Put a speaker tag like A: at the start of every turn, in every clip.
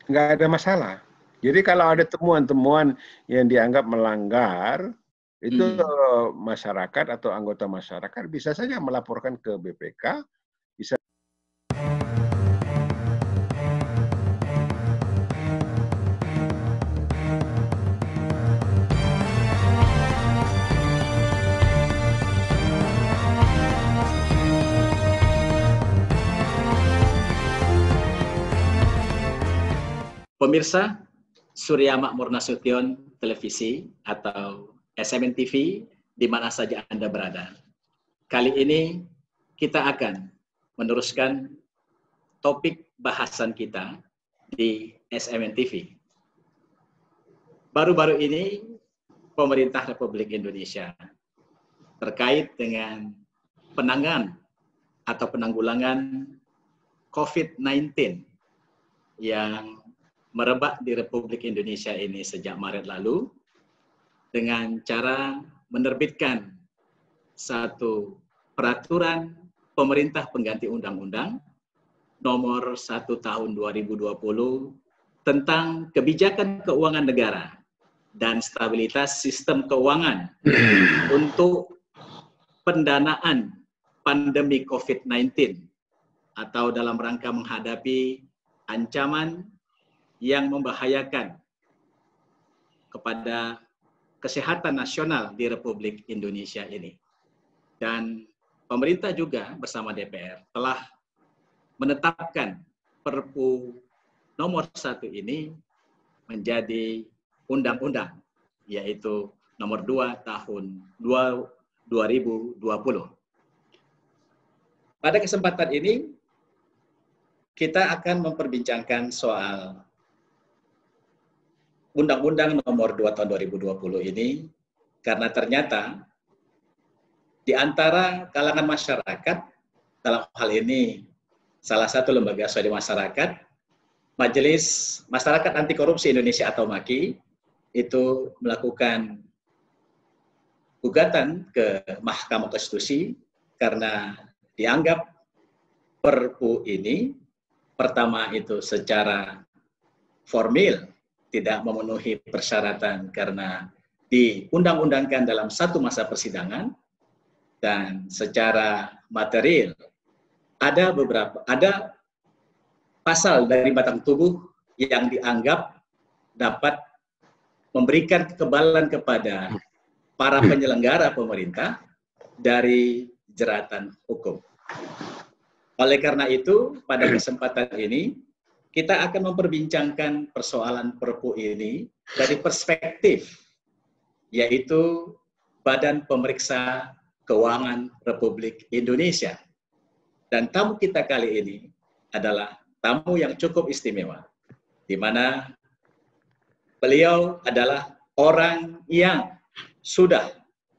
A: nggak ada masalah. Jadi kalau ada temuan-temuan yang dianggap melanggar, itu masyarakat atau anggota masyarakat bisa saja melaporkan ke BPK. Bisa.
B: Pemirsa, Surya Makmur Nasution Televisi atau SMN TV di mana saja Anda berada. Kali ini kita akan meneruskan topik bahasan kita di SMN TV. Baru-baru ini pemerintah Republik Indonesia terkait dengan penanganan atau penanggulangan COVID-19 yang merebak di Republik Indonesia ini sejak Maret lalu dengan cara menerbitkan satu peraturan pemerintah pengganti undang-undang nomor 1 tahun 2020 tentang kebijakan keuangan negara dan stabilitas sistem keuangan untuk pendanaan pandemi COVID-19 atau dalam rangka menghadapi ancaman yang membahayakan kepada kesehatan nasional di Republik Indonesia ini. Dan pemerintah juga bersama DPR telah menetapkan Perpu nomor 1 ini menjadi undang-undang, yaitu nomor 2 tahun 2020. Pada kesempatan ini, kita akan memperbincangkan soal Undang-Undang nomor 2 tahun 2020 ini, karena ternyata di antara kalangan masyarakat, dalam hal ini salah satu lembaga swadaya masyarakat, Majelis Masyarakat Anti Korupsi Indonesia atau MAKI, itu melakukan gugatan ke Mahkamah Konstitusi karena dianggap Perpu ini, pertama itu secara formil, tidak memenuhi persyaratan karena diundang-undangkan dalam satu masa persidangan, dan secara material ada pasal dari batang tubuh yang dianggap dapat memberikan kekebalan kepada para penyelenggara pemerintah dari jeratan hukum. Oleh karena itu, pada kesempatan ini kita akan memperbincangkan persoalan Perpu ini dari perspektif, yaitu Badan Pemeriksa Keuangan Republik Indonesia. Dan tamu kita kali ini adalah tamu yang cukup istimewa, di mana beliau adalah orang yang sudah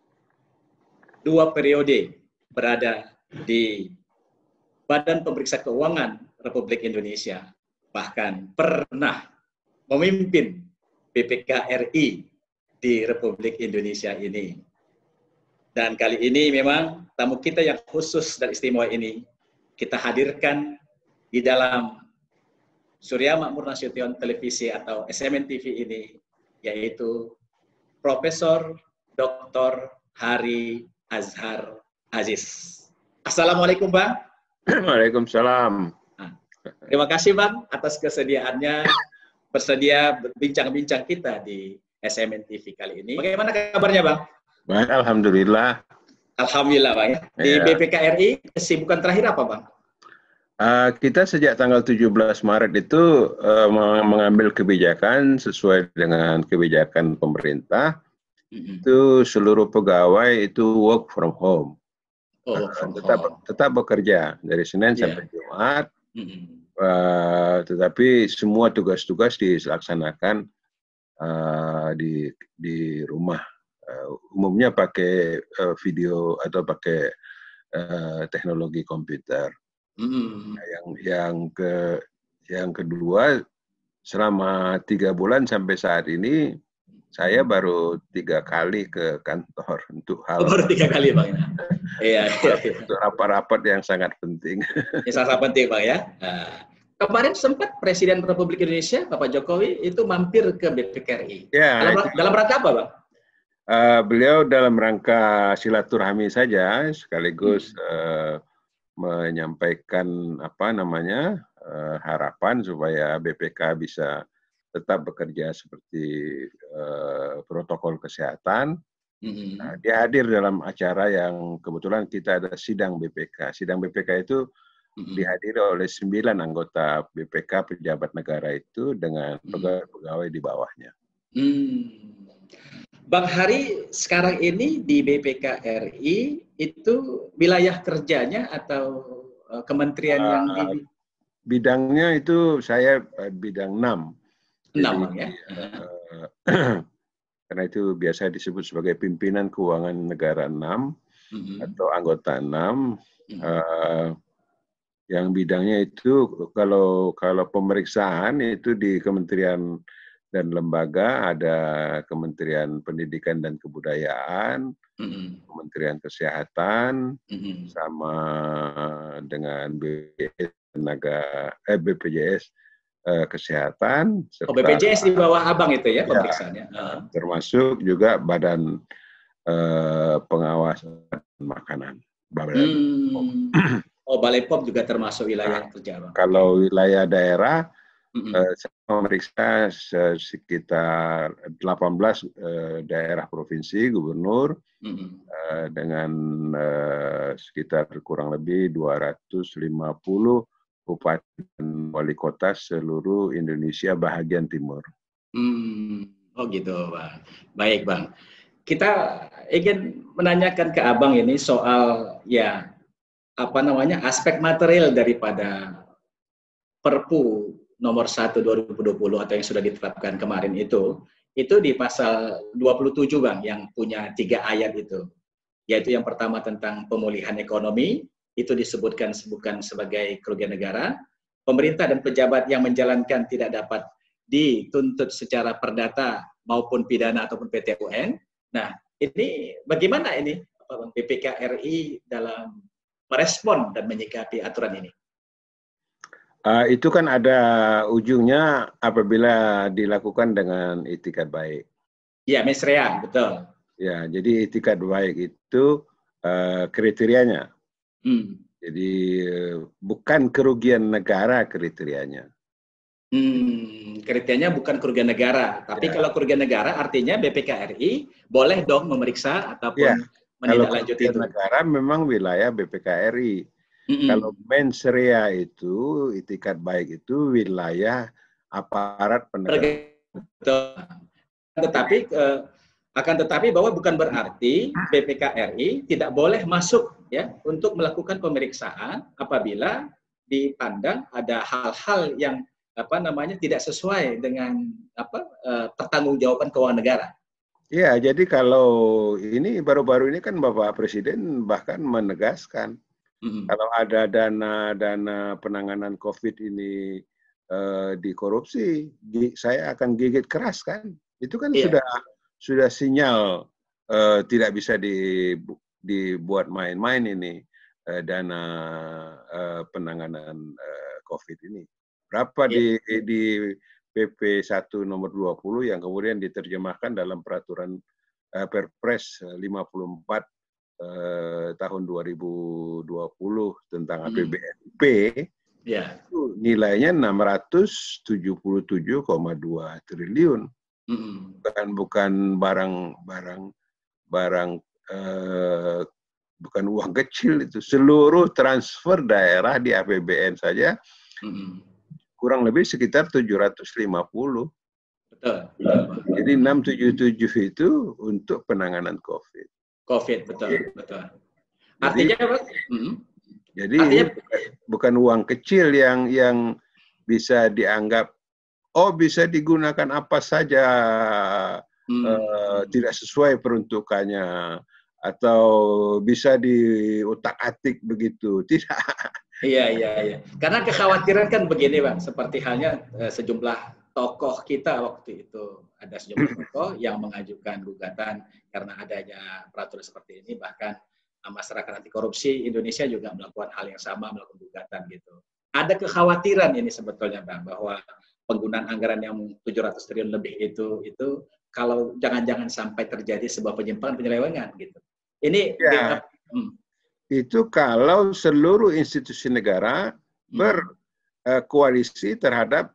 B: 2 periode berada di Badan Pemeriksa Keuangan Republik Indonesia, bahkan pernah memimpin BPK RI di Republik Indonesia ini. Dan kali ini memang tamu kita yang khusus dan istimewa ini kita hadirkan di dalam Surya Makmur Nasution Televisi atau SMN TV ini, yaitu Profesor Dr. Hari Azhar Aziz. Assalamualaikum, Bang.
A: Waalaikumsalam.
B: Terima kasih, Bang, atas kesediaannya bersedia berbincang-bincang kita di SMN TV kali ini. Bagaimana kabarnya, Bang?
A: Baik, alhamdulillah.
B: Alhamdulillah, Bang. Di BPK RI, kesibukan terakhir apa, Bang?
A: Kita sejak tanggal 17 Maret itu mengambil kebijakan sesuai dengan kebijakan pemerintah. Itu seluruh pegawai itu work from home. Tetap bekerja dari Senin sampai Jumat. Tetapi semua tugas-tugas dilaksanakan di rumah. Umumnya pakai video atau pakai teknologi komputer. Yang kedua, selama 3 bulan sampai saat ini saya baru 3 kali ke kantor untuk hal.
B: Baru 3 kali, Bang. Iya.
A: Untuk rapat-rapat yang sangat penting.
B: Yang sangat penting, Bang, ya. kemarin sempat Presiden Republik Indonesia Bapak Jokowi itu mampir ke BPKRI.
A: Ya,
B: Dalam rangka apa, Bang?
A: Beliau dalam rangka silaturahmi saja, sekaligus menyampaikan harapan supaya BPK bisa tetap bekerja seperti protokol kesehatan. Nah, dia hadir dalam acara yang kebetulan kita ada sidang BPK. Sidang BPK itu dihadiri oleh 9 anggota BPK pejabat negara itu dengan pegawai-pegawai di bawahnya.
B: Bang Hari sekarang ini di BPK RI itu wilayah kerjanya atau kementerian yang di
A: bidangnya itu saya bidang 6.
B: 6 ya.
A: Karena itu biasa disebut sebagai pimpinan keuangan negara 6 atau anggota 6. Yang bidangnya itu kalau pemeriksaan itu di kementerian dan lembaga ada Kementerian Pendidikan dan Kebudayaan, Kementerian Kesehatan, sama dengan BPJS Kesehatan.
B: Serta, BPJS di bawah Abang itu ya pemeriksaannya.
A: Termasuk juga Badan Pengawas Makanan.
B: Balai POM juga termasuk wilayah kerja, Bang.
A: Kalau wilayah daerah, saya memeriksa sekitar 18 daerah provinsi, gubernur, dengan sekitar kurang lebih 250 bupati dan wali kota seluruh Indonesia bahagian timur.
B: Oh gitu, Bang. Baik, Bang. Kita ingin menanyakan ke Abang ini soal aspek material daripada Perpu nomor 1 2020 atau yang sudah ditetapkan kemarin itu di pasal 27, Bang, yang punya 3 ayat itu. Yaitu yang pertama tentang pemulihan ekonomi, itu disebutkan bukan sebagai kerugian negara. Pemerintah dan pejabat yang menjalankan tidak dapat dituntut secara perdata maupun pidana ataupun PT-UN. Nah, ini bagaimana ini BPK RI dalam merespon dan menyikapi aturan ini?
A: Itu kan ada ujungnya apabila dilakukan dengan itikat baik.
B: Ya, mesrea, betul.
A: Ya, jadi itikat baik itu kriterianya. Jadi bukan kerugian negara kriterianya.
B: Kriterianya bukan kerugian negara, tapi kalau kerugian negara artinya BPK RI boleh dong memeriksa ataupun menindaklanjuti itu.
A: Negara memang wilayah BPK RI. Kalau mens rea itu, itikat baik itu wilayah aparat penegak.
B: Tetapi bahwa bukan berarti BPK RI tidak boleh masuk untuk melakukan pemeriksaan apabila dipandang ada hal-hal yang tidak sesuai dengan pertanggungjawaban keuangan negara.
A: Iya, jadi kalau ini baru-baru ini kan Bapak Presiden bahkan menegaskan kalau ada dana penanganan COVID ini dikorupsi, saya akan gigit keras kan. Itu kan sudah sinyal tidak bisa dibuat main-main ini dana penanganan COVID ini. Berapa di PP 1 nomor 20 yang kemudian diterjemahkan dalam peraturan Perpres 54 tahun 2020 tentang APBNP, itu nilainya 677,2 triliun. Bukan bukan uang kecil itu. Seluruh transfer daerah di APBN saja kurang lebih sekitar 750.
B: Betul.
A: Jadi 677 itu untuk penanganan COVID.
B: Betul. Artinya apa?
A: Jadi artinya, ini bukan uang kecil yang bisa dianggap bisa digunakan apa saja, tidak sesuai peruntukannya atau bisa diutak-atik begitu. Tidak.
B: Iya. Karena kekhawatiran kan begini, Bang, seperti halnya sejumlah tokoh kita waktu itu, ada sejumlah tokoh yang mengajukan gugatan karena adanya peraturan seperti ini, bahkan masyarakat anti korupsi Indonesia juga melakukan hal yang sama, melakukan gugatan gitu. ada kekhawatiran ini sebetulnya Bang, bahwa penggunaan anggaran yang 700 triliun lebih itu kalau jangan-jangan sampai terjadi sebuah penyimpangan penyelewengan gitu. Ini
A: Ya, itu kalau seluruh institusi negara berkoalisi terhadap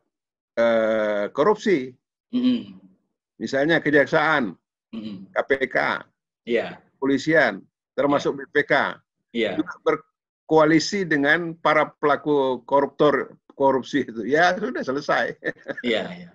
A: korupsi. Misalnya Kejaksaan, KPK, Polisian, termasuk BPK, juga berkoalisi dengan para pelaku korupsi itu. Ya sudah selesai.
B: Iya.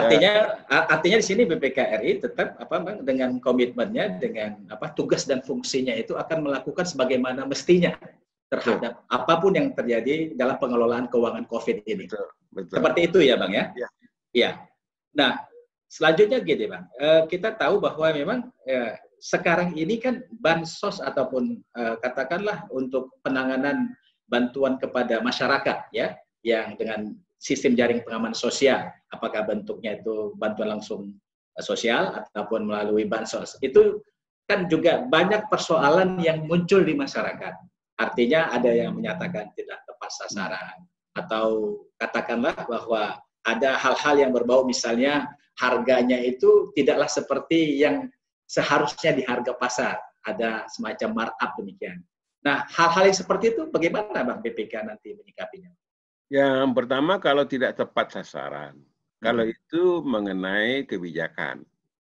B: Artinya di sini BPK RI tetap Bang, dengan komitmennya, dengan tugas dan fungsinya itu akan melakukan sebagaimana mestinya terhadap apapun yang terjadi dalam pengelolaan keuangan COVID ini. Betul. Seperti itu ya Bang ya? Iya. Nah, selanjutnya gini Bang, kita tahu bahwa memang sekarang ini kan bansos ataupun katakanlah untuk penanganan bantuan kepada masyarakat ya, yang dengan sistem jaring pengaman sosial, apakah bentuknya itu bantuan langsung sosial ataupun melalui bansos, itu kan juga banyak persoalan yang muncul di masyarakat. Artinya ada yang menyatakan tidak tepat sasaran, atau katakanlah bahwa ada hal-hal yang berbau misalnya harganya itu tidaklah seperti yang seharusnya di harga pasar, ada semacam markup demikian. Nah, hal-hal yang seperti itu bagaimana Bang BPK nanti menyikapinya?
A: Yang pertama kalau tidak tepat sasaran. Kalau itu mengenai kebijakan.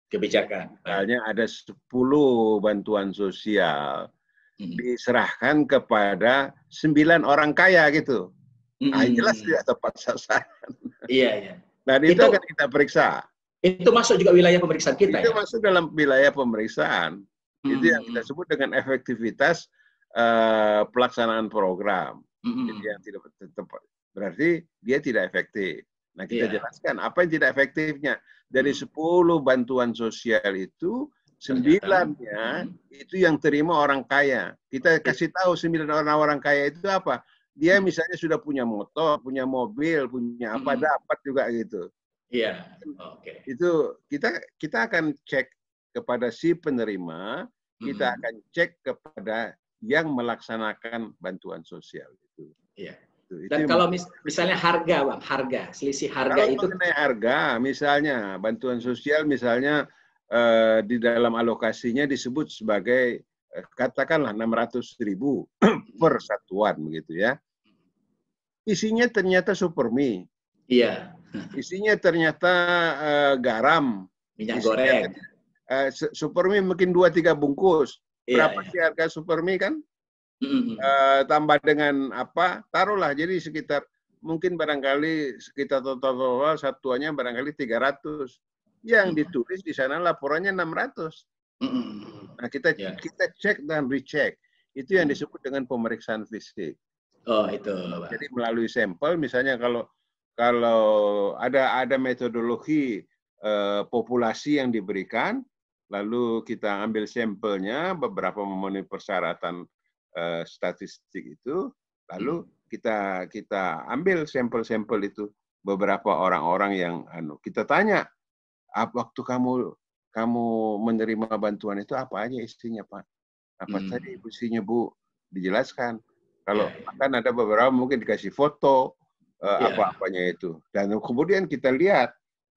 A: Misalnya ada 10 bantuan sosial diserahkan kepada 9 orang kaya gitu. Nah, jelas tidak tepat sasaran.
B: Iya.
A: Nah, itu akan kita periksa.
B: Itu masuk juga wilayah pemeriksaan kita
A: itu masuk dalam wilayah pemeriksaan. Itu yang kita sebut dengan efektivitas pelaksanaan program. Jadi yang tidak tepat. Berarti dia tidak efektif. Nah, kita jelaskan apa yang tidak efektifnya. Dari 10 bantuan sosial itu, 9-nya itu yang terima orang kaya. Kita kasih tahu 9 orang kaya itu apa. Dia misalnya sudah punya motor, punya mobil, punya apa, dapat juga gitu.
B: Iya,
A: Itu kita akan cek kepada si penerima, kita akan cek kepada yang melaksanakan bantuan sosial itu.
B: Iya. Dan kalau misalnya harga, Bang, selisih harga
A: kalau
B: itu.
A: Mengenai harga, misalnya bantuan sosial, misalnya di dalam alokasinya disebut sebagai katakanlah 600.000 per satuan begitu ya. Isinya ternyata Supermi.
B: Iya.
A: Isinya ternyata garam,
B: minyak goreng.
A: Supermi mungkin 2-3 bungkus. Berapa sih harga Supermi kan? Tambah dengan apa, taruhlah jadi sekitar mungkin barangkali sekitar total satuannya barangkali 300. Yang ditulis di sana laporannya 600. Nah, kita cek dan recheck. Itu yang disebut dengan pemeriksaan fisik.
B: Oh, itu.
A: Jadi melalui sampel, misalnya kalau ada metodologi populasi yang diberikan, lalu kita ambil sampelnya, beberapa memenuhi persyaratan statistik itu, lalu kita ambil sampel-sampel itu, beberapa orang-orang yang kita tanya, waktu kamu menerima bantuan itu apa aja isinya Pak? Apa tadi isinya Bu? Dijelaskan. Kalau kan ada beberapa mungkin dikasih foto apa-apanya itu, dan kemudian kita lihat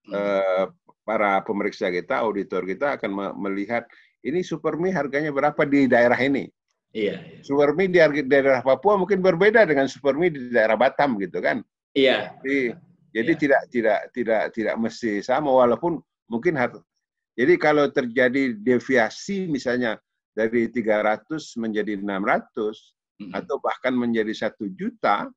A: para pemeriksa kita, auditor kita akan melihat ini Supermi harganya berapa di daerah ini.
B: Iya.
A: Supermi di daerah Papua mungkin berbeda dengan Supermi di daerah Batam gitu kan.
B: Iya.
A: Jadi tidak mesti sama, walaupun mungkin jadi kalau terjadi deviasi misalnya dari 300 menjadi 600 atau bahkan menjadi 1 juta,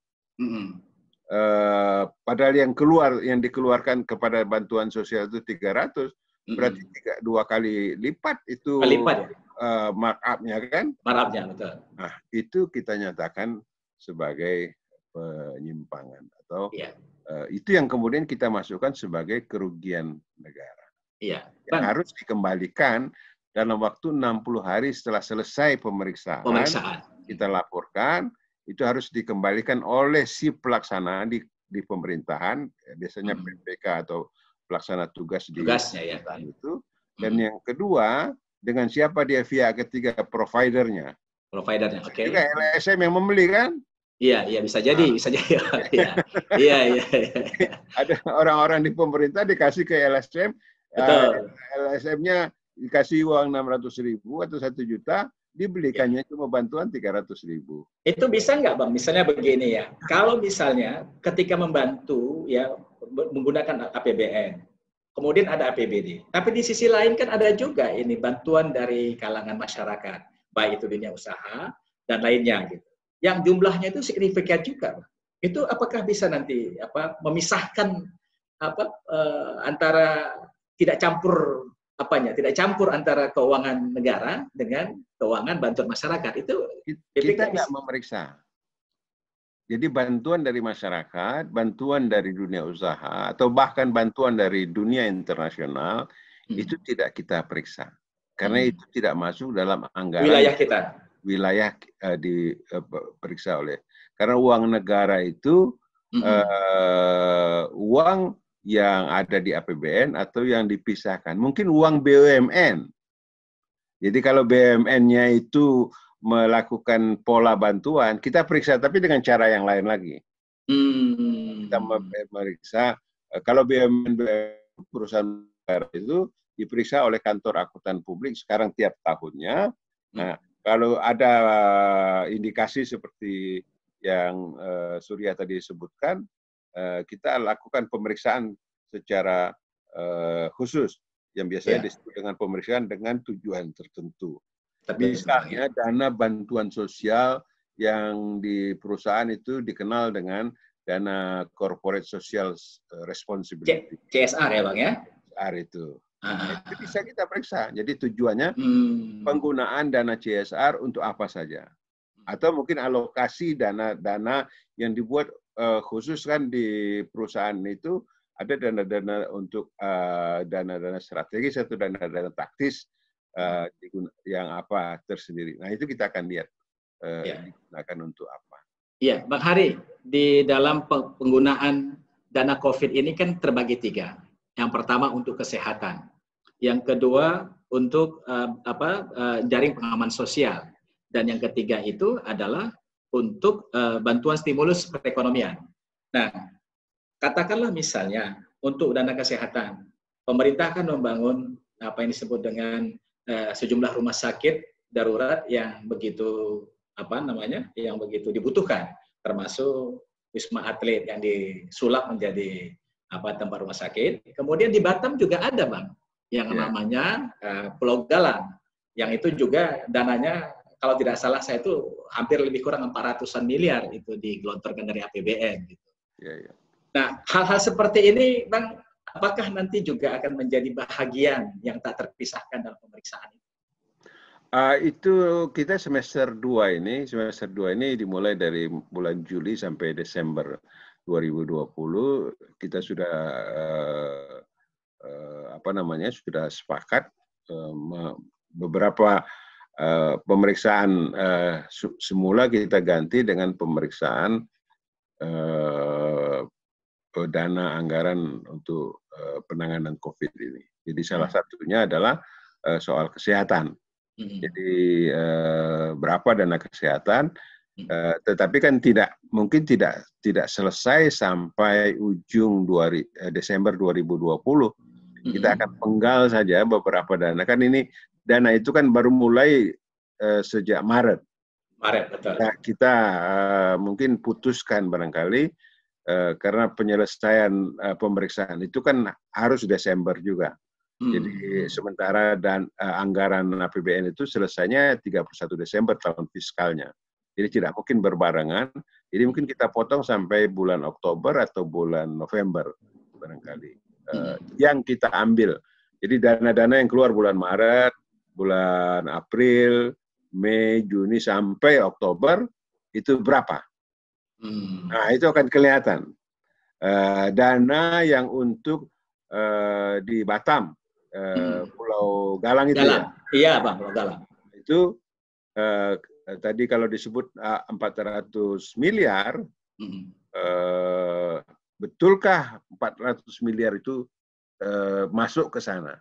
A: padahal yang dikeluarkan kepada bantuan sosial itu 300, berarti 2 kali lipat itu markup-nya kan?
B: Markup-nya, betul.
A: Nah, itu kita nyatakan sebagai penyimpangan atau itu yang kemudian kita masukkan sebagai kerugian negara.
B: Iya.
A: Yang harus dikembalikan dalam waktu 60 hari setelah selesai pemeriksaan. Kita laporkan, itu harus dikembalikan oleh si pelaksana di pemerintahan, biasanya PPK atau pelaksana tugas di pemerintahan itu. Dan yang kedua, dengan siapa dia via ketiga providernya.
B: Oke.
A: Juga LSM yang membeli kan?
B: Iya, iya bisa jadi, bisa jadi. Iya, iya, iya.
A: Ada orang-orang di pemerintah dikasih ke LSM,
B: Betul.
A: LSM-nya dikasih uang 600.000 atau 1 juta, dibelikannya cuma bantuan 300.000.
B: Itu bisa nggak Bang? Misalnya begini ya, kalau misalnya ketika membantu ya menggunakan APBN, kemudian ada APBD, tapi di sisi lain kan ada juga ini bantuan dari kalangan masyarakat, baik itu dunia usaha dan lainnya gitu. Yang jumlahnya itu signifikan juga, Bang. Itu apakah bisa nanti memisahkan antara tidak campur tidak campur antara keuangan negara dengan keuangan bantuan masyarakat itu
A: kita nggak memeriksa. Jadi bantuan dari masyarakat, bantuan dari dunia usaha, atau bahkan bantuan dari dunia internasional, itu tidak kita periksa. Karena itu tidak masuk dalam anggaran
B: wilayah kita.
A: Wilayah diperiksa oleh. Karena uang negara itu uang yang ada di APBN atau yang dipisahkan. Mungkin uang BUMN. Jadi kalau BUMN-nya itu melakukan pola bantuan, kita periksa, tapi dengan cara yang lain lagi. Kita memeriksa, kalau BUMN perusahaan negara itu diperiksa oleh kantor akuntan publik sekarang tiap tahunnya. Nah, kalau ada indikasi seperti yang Surya tadi sebutkan, kita lakukan pemeriksaan secara khusus, yang biasanya disebut dengan pemeriksaan dengan tujuan tertentu. Misalnya dana bantuan sosial yang di perusahaan itu dikenal dengan dana corporate social responsibility.
B: CSR ya Bang ya?
A: CSR itu. Itu bisa kita periksa. Jadi tujuannya penggunaan dana CSR untuk apa saja. Atau mungkin alokasi dana-dana yang dibuat khusus kan di perusahaan itu, ada dana-dana untuk dana-dana strategis atau dana-dana taktis yang apa tersendiri. Nah itu kita akan lihat digunakan untuk apa.
B: Iya, Bang Hari, di dalam penggunaan dana COVID ini kan terbagi 3. Yang pertama untuk kesehatan, yang kedua untuk jaring pengaman sosial, dan yang ketiga itu adalah untuk bantuan stimulus perekonomian. Nah, katakanlah misalnya untuk dana kesehatan, pemerintah akan membangun apa yang disebut dengan sejumlah rumah sakit darurat yang begitu yang begitu dibutuhkan, termasuk Wisma Atlet yang disulap menjadi tempat rumah sakit. Kemudian di Batam juga ada Bang yang namanya Pulau Galang, yang itu juga dananya kalau tidak salah saya itu hampir lebih kurang 400-an miliar itu digelontorkan dari APBN gitu. Nah, hal-hal seperti ini Bang, apakah nanti juga akan menjadi bahagian yang tak terpisahkan dalam pemeriksaan ini?
A: Itu kita semester 2 ini dimulai dari bulan Juli sampai Desember 2020 kita sudah sudah sepakat beberapa pemeriksaan semula kita ganti dengan pemeriksaan dana anggaran untuk penanganan COVID ini. Jadi salah satunya adalah soal kesehatan. Jadi berapa dana kesehatan, tetapi kan mungkin tidak selesai sampai ujung Desember 2020. Kita akan penggal saja beberapa dana. Kan ini dana itu kan baru mulai sejak Maret.
B: Betul.
A: Nah, kita mungkin putuskan barangkali karena penyelesaian pemeriksaan itu kan harus Desember juga. Jadi sementara anggaran APBN itu selesainya 31 Desember tahun fiskalnya. Jadi tidak mungkin berbarengan. Jadi mungkin kita potong sampai bulan Oktober atau bulan November barangkali. Yang kita ambil. Jadi dana-dana yang keluar bulan Maret, bulan April, Mei, Juni sampai Oktober itu berapa? Nah, itu akan kelihatan. Dana yang untuk di Batam, Pulau Galang itu ya?
B: Iya Bang, Pulau Galang.
A: Itu tadi kalau disebut 400 miliar, betulkah 400 miliar itu masuk ke sana?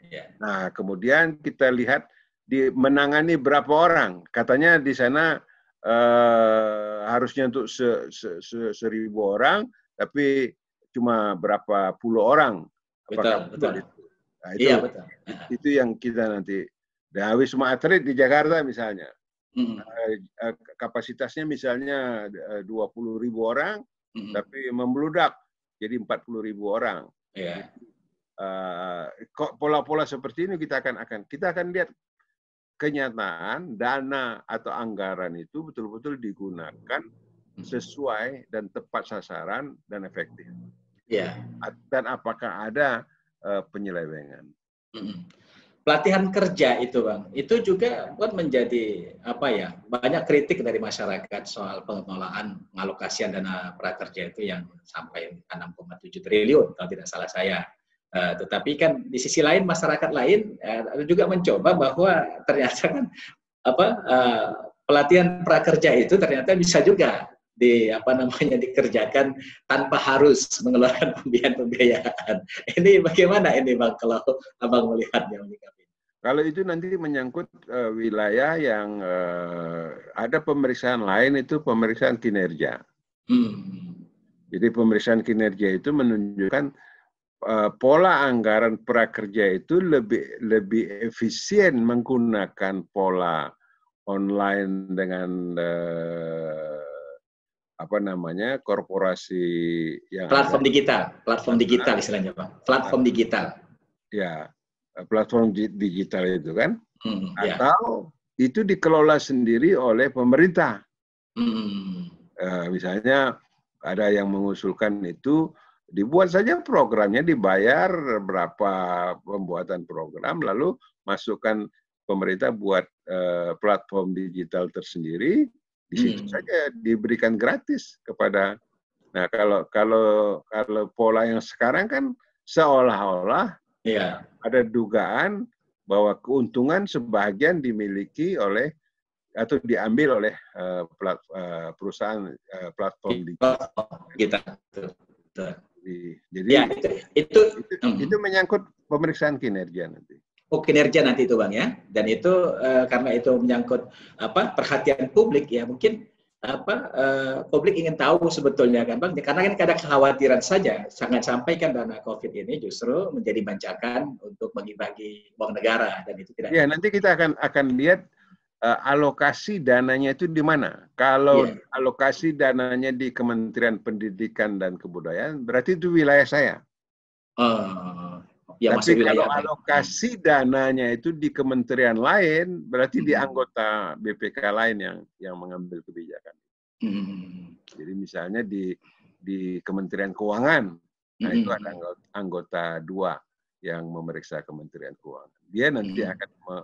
A: Nah, kemudian kita lihat menangani berapa orang. Katanya di sana harusnya untuk 1.000 orang, tapi cuma berapa puluh orang. Apakah
B: betul.
A: Nah,
B: Iya, betul.
A: Itu yang kita nanti. Nah, Wisma Atlet di Jakarta misalnya, kapasitasnya misalnya 20.000 orang, tapi membludak jadi 40.000 orang.
B: Yeah.
A: Pola-pola seperti ini kita akan lihat kenyataan dana atau anggaran itu betul-betul digunakan sesuai dan tepat sasaran dan efektif.
B: Yeah.
A: Dan apakah ada penyelewengan?
B: Pelatihan kerja itu, Bang, itu juga buat menjadi banyak kritik dari masyarakat soal pengelolaan pengalokasian dana prakerja itu yang sampai 6,7 triliun kalau tidak salah saya. Tetapi kan di sisi lain masyarakat lain juga mencoba bahwa ternyata kan pelatihan prakerja itu ternyata bisa juga dikerjakan tanpa harus mengeluarkan pembiayaan. Ini bagaimana ini, Bang, kalau Abang melihatnya?
A: Kalau itu nanti menyangkut wilayah yang ada pemeriksaan lain, itu pemeriksaan kinerja. Jadi pemeriksaan kinerja itu menunjukkan pola anggaran prakerja itu lebih efisien menggunakan pola online dengan korporasi yang
B: platform digital istilahnya, Pak. Platform digital.
A: Ya, platform digital itu kan, atau itu dikelola sendiri oleh pemerintah. Misalnya ada yang mengusulkan itu dibuat saja programnya, dibayar berapa pembuatan program, lalu masukkan pemerintah buat platform digital tersendiri, di situ saja diberikan gratis kepada. Nah, kalau pola yang sekarang kan seolah-olah ada dugaan bahwa keuntungan sebagian dimiliki oleh atau diambil oleh perusahaan platform digital. Jadi itu menyangkut pemeriksaan kinerja nanti.
B: Kinerja nanti itu, Bang, ya. Dan itu karena itu menyangkut perhatian publik, ya mungkin publik ingin tahu sebetulnya kan, Bang, karena kan ada kekhawatiran saja jangan sampai kan dana COVID ini justru menjadi bancakan untuk bagi-bagi uang negara, dan itu tidak.
A: Ya, nanti kita akan lihat alokasi dananya itu di mana. Kalau alokasi dananya di Kementerian Pendidikan dan Kebudayaan, berarti itu wilayah saya. Tapi kalau alokasi dananya itu di kementerian lain, berarti di anggota BPK lain yang mengambil kebijakan. Jadi misalnya di Kementerian Keuangan, nah itu ada anggota 2 yang memeriksa Kementerian Keuangan. Dia nanti akan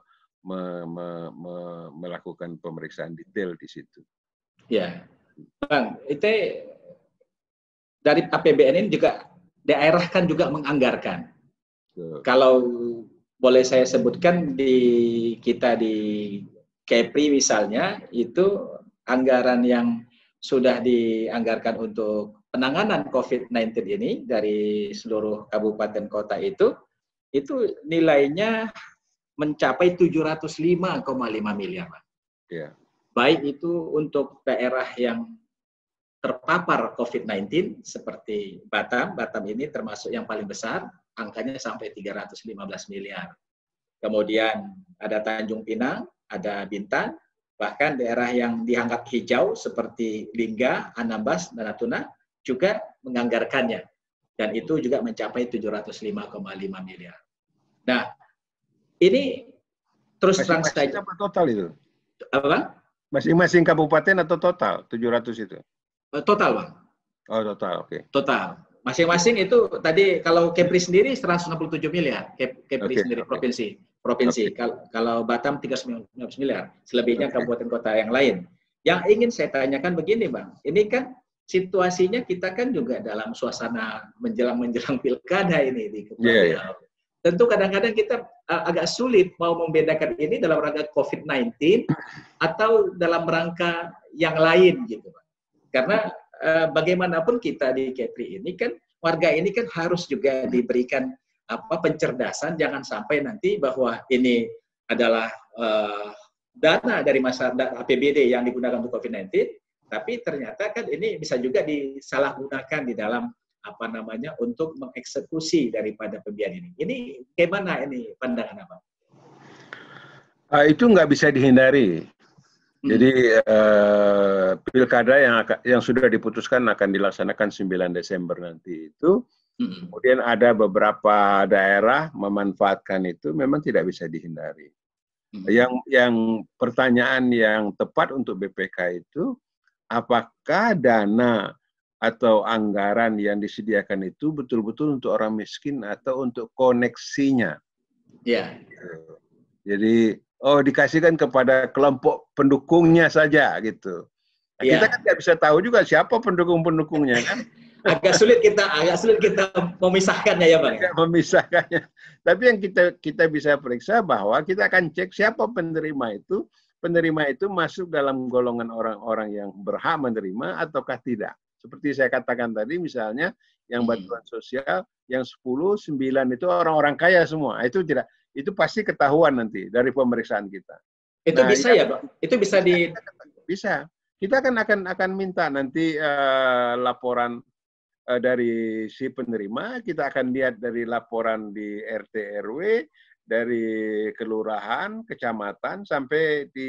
A: melakukan pemeriksaan detail di situ.
B: Ya, Bang, itu dari APBN ini juga daerah kan juga menganggarkan. Kalau boleh saya sebutkan di Kepri misalnya, itu anggaran yang sudah dianggarkan untuk penanganan COVID-19 ini dari seluruh kabupaten kota itu nilainya mencapai 705,5 miliar.
A: Yeah.
B: Baik itu untuk daerah yang terpapar COVID-19 seperti Batam ini termasuk yang paling besar, angkanya sampai 315 miliar. Kemudian ada Tanjung Pinang, ada Bintan, bahkan daerah yang dianggap hijau seperti Lingga, Anambas, dan Natuna juga menganggarkannya. Dan itu juga mencapai 705,5 miliar. Nah, ini terus terang saja.
A: Total itu?
B: Apa?
A: Masing-masing kabupaten atau total 700 itu?
B: Total, Bang.
A: Oh, total, oke.
B: Total. Masing-masing itu tadi kalau Kepri sendiri 167 miliar, Kepri sendiri provinsi. Kalau Batam 319 miliar, selebihnya kabupaten kota yang lain. Yang ingin saya tanyakan begini, Bang. Ini kan situasinya kita kan juga dalam suasana menjelang pilkada ini di Kepulauan Riau. Tentu kadang-kadang kita agak sulit mau membedakan ini dalam rangka COVID-19 atau dalam rangka yang lain gitu, Pak. Karena bagaimanapun kita di Kepri ini kan warga ini kan harus juga diberikan pencerdasan, jangan sampai nanti bahwa ini adalah dana dari masyarakat APBD yang digunakan untuk COVID-19, tapi ternyata kan ini bisa juga disalahgunakan di dalam apa namanya untuk mengeksekusi daripada pembiayaan ini. Ini bagaimana ini pandangan Abang?
A: Itu nggak bisa dihindari. Jadi pilkada yang sudah diputuskan akan dilaksanakan 9 Desember nanti itu, kemudian ada beberapa daerah memanfaatkan itu, memang tidak bisa dihindari. Yang pertanyaan yang tepat untuk BPK itu, apakah dana atau anggaran yang disediakan itu betul-betul untuk orang miskin atau untuk koneksinya?
B: Ya.
A: Jadi dikasihkan kepada kelompok pendukungnya saja gitu. Nah, kita kan nggak bisa tahu juga siapa pendukung-pendukungnya kan.
B: agak sulit kita memisahkannya ya Bang.
A: Memisahkannya. Tapi yang kita bisa periksa bahwa kita akan cek siapa penerima itu. Penerima itu masuk dalam golongan orang-orang yang berhak menerima ataukah tidak. Seperti saya katakan tadi, misalnya yang bantuan sosial, yang 10, 9 itu orang-orang kaya semua. Itu pasti ketahuan nanti dari pemeriksaan kita.
B: Itu bisa ya, Pak? Itu bisa
A: Bisa. Kita akan minta nanti laporan dari si penerima, kita akan lihat dari laporan di RT RW, dari kelurahan, kecamatan sampai di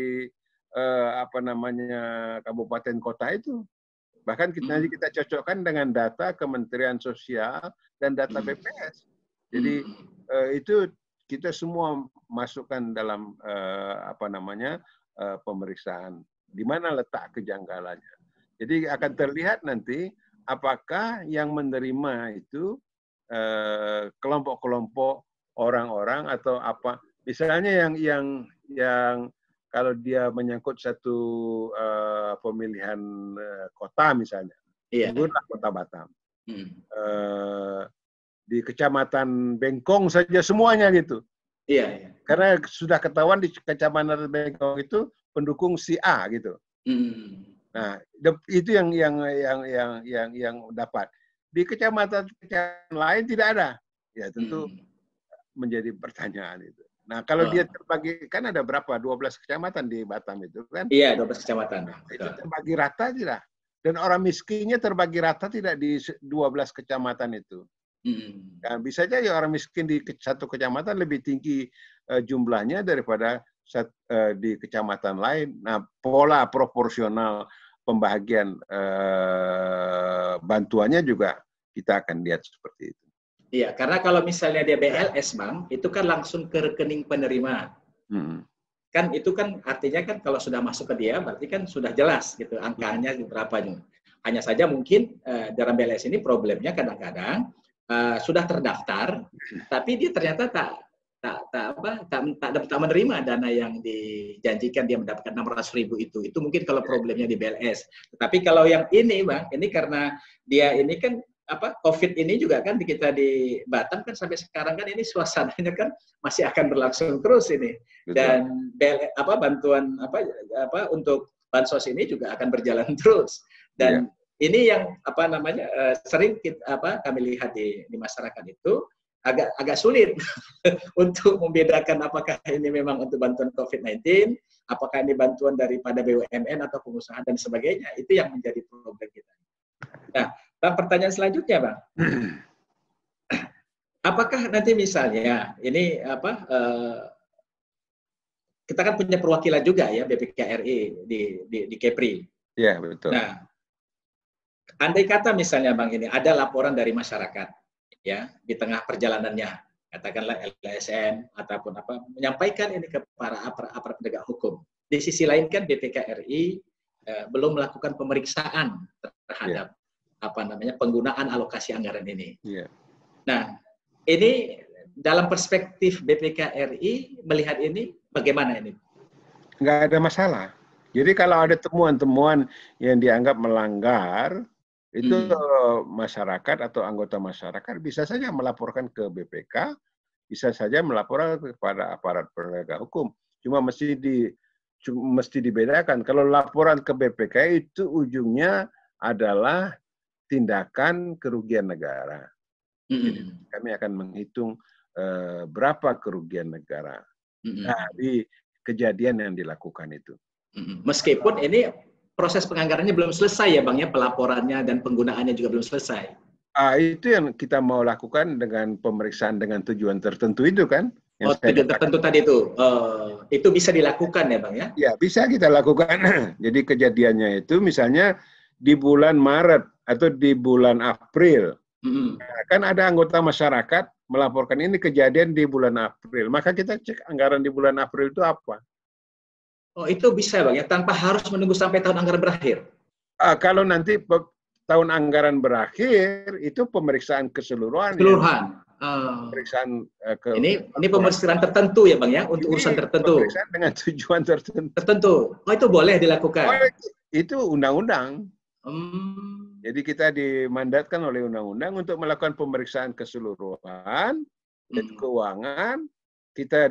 A: kabupaten kota itu. Bahkan nanti kita cocokkan dengan data Kementerian Sosial dan data BPS. Jadi itu kita semua masukkan dalam pemeriksaan di mana letak kejanggalannya. Jadi akan terlihat nanti apakah yang menerima itu kelompok-kelompok orang-orang atau apa. Misalnya yang kalau dia menyangkut satu pemilihan kota misalnya, sebutlah Kota Batam. Di Kecamatan Bengkong saja semuanya gitu.
B: Iya.
A: Karena sudah ketahuan di Kecamatan Bengkong itu pendukung si A gitu. Nah, itu yang dapat. Di kecamatan lain tidak ada. Ya tentu menjadi pertanyaan itu. Nah, kalau dia terbagi, kan ada berapa? 12 kecamatan di Batam itu kan?
B: Iya, 12 kecamatan.
A: Itu terbagi rata tidak? Dan orang miskinnya terbagi rata tidak di 12 kecamatan itu. Nah, bisa saja orang miskin di satu kecamatan lebih tinggi jumlahnya daripada di kecamatan lain. Nah, pola proporsional pembagian bantuannya juga kita akan lihat seperti itu.
B: Iya, karena kalau misalnya dia BLS, Bang, itu kan langsung ke rekening penerima. Kan itu kan artinya kan kalau sudah masuk ke dia, berarti kan sudah jelas gitu angkanya berapa. Hanya saja mungkin dalam BLS ini problemnya kadang-kadang sudah terdaftar, tapi dia ternyata tak menerima dana yang dijanjikan dia mendapatkan 600.000 itu. Itu mungkin kalau problemnya di BLS. Tapi kalau yang ini, Bang, ini karena dia ini kan COVID ini juga kan kita di Batam kan sampai sekarang kan ini suasananya kan masih akan berlangsung terus ini. Dan bantuan untuk bansos ini juga akan berjalan terus. Dan ini yang sering kami lihat di masyarakat itu agak sulit untuk membedakan apakah ini memang untuk bantuan COVID-19, apakah ini bantuan daripada BUMN atau pengusaha dan sebagainya. Itu yang menjadi problem kita. Nah, pertanyaan selanjutnya, Bang. Apakah nanti misalnya ini kita kan punya perwakilan juga ya BPKRI di Kepri.
A: Iya, betul.
B: Nah, andai kata misalnya Bang ini ada laporan dari masyarakat ya di tengah perjalanannya, katakanlah LSM ataupun menyampaikan ini ke para aparat penegak hukum. Di sisi lain kan BPKRI belum melakukan pemeriksaan terhadap penggunaan alokasi anggaran ini. Nah, ini dalam perspektif BPKRI melihat ini bagaimana ini?
A: Nggak ada masalah. Jadi kalau ada temuan-temuan yang dianggap melanggar, itu masyarakat atau anggota masyarakat bisa saja melaporkan ke BPK, bisa saja melaporkan kepada aparat penegak hukum. Cuma mesti dibedakan. Kalau laporan ke BPK itu ujungnya adalah tindakan kerugian negara. Jadi kami akan menghitung berapa kerugian negara. Nah, kejadian yang dilakukan itu.
B: Meskipun ini proses penganggarannya belum selesai ya Bang ya, pelaporannya dan penggunaannya juga belum selesai.
A: Itu yang kita mau lakukan dengan pemeriksaan dengan tujuan tertentu itu kan.
B: Tujuan tertentu tadi itu bisa dilakukan ya Bang ya?
A: Ya, bisa kita lakukan. Jadi kejadiannya itu misalnya di bulan Maret atau di bulan April. Nah, kan ada anggota masyarakat melaporkan ini kejadian di bulan April. Maka kita cek anggaran di bulan April itu apa.
B: Oh, itu bisa Bang ya, tanpa harus menunggu sampai tahun anggaran berakhir?
A: Kalau nanti tahun anggaran berakhir, itu pemeriksaan keseluruhan.
B: Keseluruhan.
A: Pemeriksaan
B: ini pemeriksaan tertentu ya Bang ya, untuk urusan tertentu.
A: Pemeriksaan dengan tujuan
B: tertentu. Oh, itu boleh dilakukan?
A: Oh, itu undang-undang. Jadi kita dimandatkan oleh undang-undang untuk melakukan pemeriksaan keseluruhan dan keuangan. Kita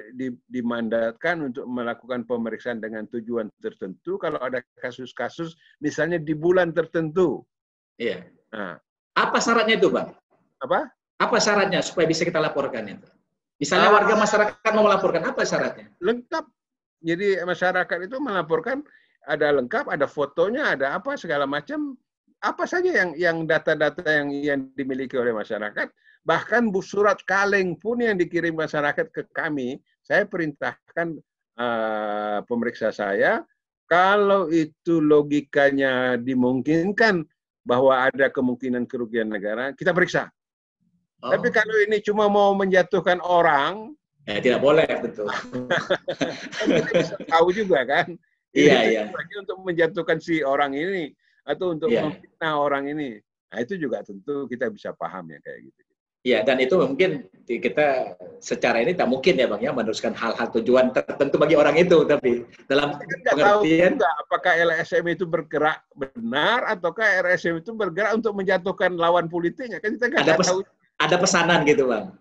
A: dimandatkan untuk melakukan pemeriksaan dengan tujuan tertentu kalau ada kasus-kasus misalnya di bulan tertentu.
B: Iya. Nah, apa syaratnya itu, Bang?
A: Apa?
B: Apa syaratnya supaya bisa kita laporkan itu? Misalnya warga masyarakat mau melaporkan, apa syaratnya?
A: Lengkap. Jadi masyarakat itu melaporkan ada lengkap, ada fotonya, ada apa segala macam. Apa saja yang data-data yang dimiliki oleh masyarakat. Bahkan surat kaleng pun yang dikirim masyarakat ke kami, saya perintahkan pemeriksa saya, kalau itu logikanya dimungkinkan bahwa ada kemungkinan kerugian negara, kita periksa. Tapi kalau ini cuma mau menjatuhkan orang,
B: tidak boleh, betul.
A: Kita bisa tahu juga kan.
B: Iya.
A: Untuk menjatuhkan si orang ini atau untuk memfitnah orang ini. Nah, itu juga tentu kita bisa paham ya kayak gitu.
B: Iya, dan itu mungkin kita secara ini tak mungkin ya Bang ya meneruskan hal-hal tujuan tertentu bagi orang itu, tapi dalam pengertian
A: apakah LSM itu bergerak benar ataukah LSM itu bergerak untuk menjatuhkan lawan politiknya, kan kita nggak tahu.
B: Ada pesanan gitu Bang.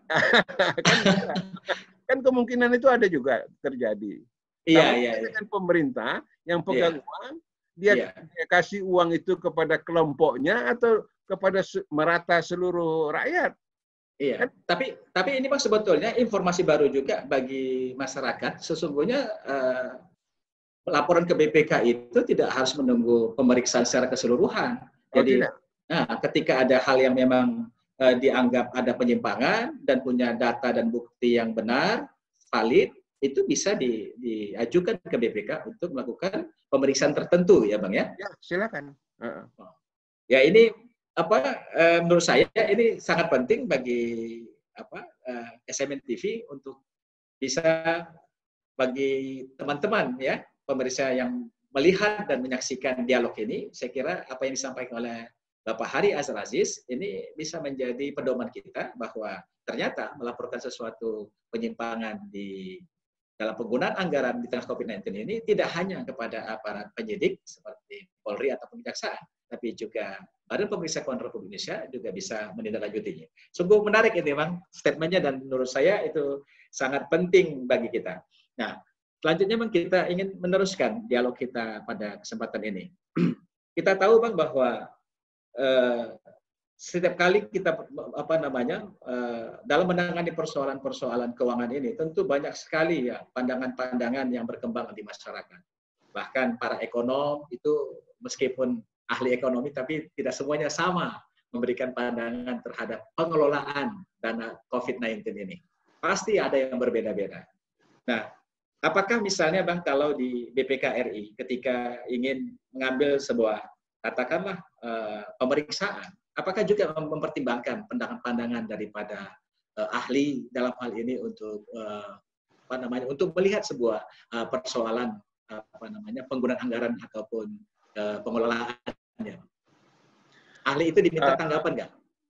A: Kan kemungkinan itu ada juga terjadi.
B: Iya.
A: Dengan pemerintah yang pegang uang, dia kasih uang itu kepada kelompoknya atau kepada merata seluruh rakyat.
B: Iya, tapi ini Bang sebetulnya informasi baru juga bagi masyarakat. Sesungguhnya laporan ke BPK itu tidak harus menunggu pemeriksaan secara keseluruhan. Jadi, ketika ada hal yang memang dianggap ada penyimpangan dan punya data dan bukti yang benar, valid, itu bisa diajukan ke BPK untuk melakukan pemeriksaan tertentu, ya Bang ya?
A: Ya, silakan.
B: Ya ini menurut saya ini sangat penting bagi SMN TV untuk bisa bagi teman-teman ya pemirsa yang melihat dan menyaksikan dialog ini, saya kira apa yang disampaikan oleh Bapak Hari Azhar Aziz ini bisa menjadi pedoman kita bahwa ternyata melaporkan sesuatu penyimpangan di dalam penggunaan anggaran di tengah COVID-19 ini tidak hanya kepada aparat penyidik seperti Polri atau Kejaksaan, tapi juga Badan Pemeriksa Keuangan Republik Indonesia juga bisa menindaklanjutinya. Sungguh menarik ini, Bang, statementnya, dan menurut saya itu sangat penting bagi kita. Nah, selanjutnya, Bang, kita ingin meneruskan dialog kita pada kesempatan ini. Kita tahu, Bang, bahwa setiap kali kita dalam menangani persoalan-persoalan keuangan ini, tentu banyak sekali ya pandangan-pandangan yang berkembang di masyarakat. Bahkan para ekonom itu meskipun ahli ekonomi, tapi tidak semuanya sama memberikan pandangan terhadap pengelolaan dana COVID-19 ini. Pasti ada yang berbeda-beda. Nah, apakah misalnya Bang, kalau di BPK RI ketika ingin mengambil sebuah, katakanlah pemeriksaan, apakah juga mempertimbangkan pandangan-pandangan daripada ahli dalam hal ini untuk untuk melihat sebuah persoalan penggunaan anggaran ataupun pengelolaannya? Ahli itu diminta tanggapan nggak?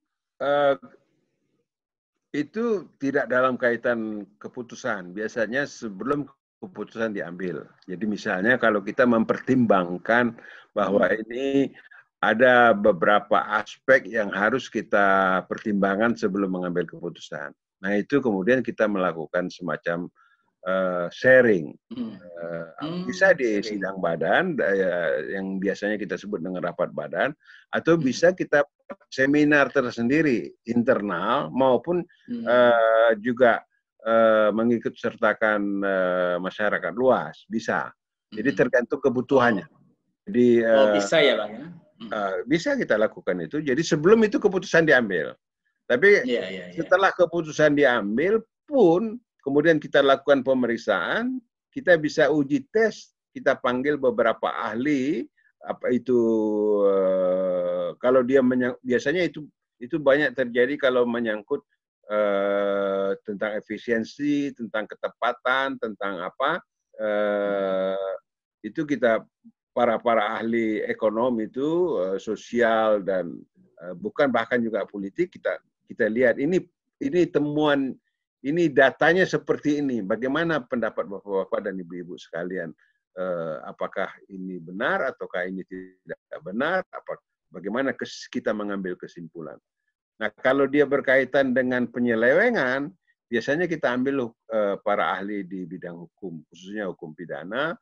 A: Itu tidak dalam kaitan keputusan. Biasanya sebelum keputusan diambil. Jadi misalnya kalau kita mempertimbangkan bahwa ini ada beberapa aspek yang harus kita pertimbangkan sebelum mengambil keputusan. Nah, itu kemudian kita melakukan semacam sharing. Bisa di sidang badan, yang biasanya kita sebut dengan rapat badan, atau bisa kita seminar tersendiri, internal, maupun juga mengikut sertakan masyarakat luas, bisa. Jadi tergantung kebutuhannya. Jadi
B: bisa ya Bang ya.
A: Bisa kita lakukan itu. Jadi sebelum itu keputusan diambil. Tapi setelah keputusan diambil pun kemudian kita lakukan pemeriksaan, kita bisa uji tes, kita panggil beberapa ahli, apa itu kalau dia biasanya itu banyak terjadi kalau menyangkut tentang efisiensi, tentang ketepatan, tentang apa itu kita para ahli ekonomi itu sosial dan bukan bahkan juga politik kita lihat ini temuan ini datanya seperti ini. Bagaimana pendapat Bapak-bapak dan Ibu-ibu sekalian? Apakah ini benar ataukah ini tidak benar? Bagaimana kita mengambil kesimpulan? Nah, kalau dia berkaitan dengan penyelewengan, biasanya kita ambil para ahli di bidang hukum, khususnya hukum pidana,